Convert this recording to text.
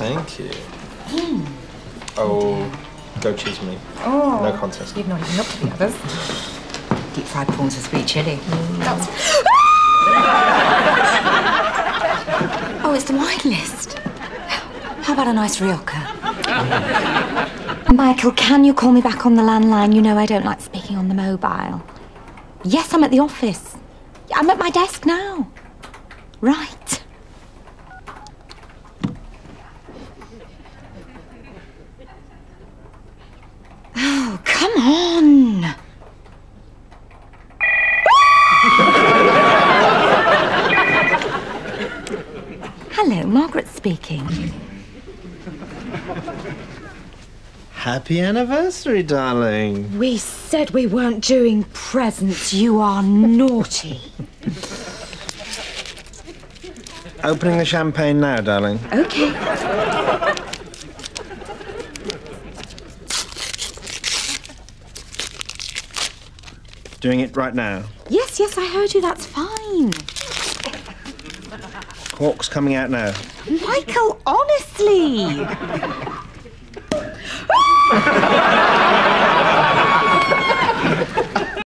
Thank you. Oh, go cheese me. Oh. No contest. You've not even looked at the others. Deep fried prawns with sweet chilli. That's... Oh, it's the wine list. How about a nice Rioja? Michael, can you call me back on the landline? You know I don't like speaking on the mobile. Yes, I'm at the office. I'm at my desk now. Right. Oh, come on. Hello, Margaret speaking. Happy anniversary, darling. We said we weren't doing presents. You are naughty. Opening the champagne now, darling. Okay. Doing it right now. Yes, I heard you. That's fine. Cork's coming out now. Michael, honestly.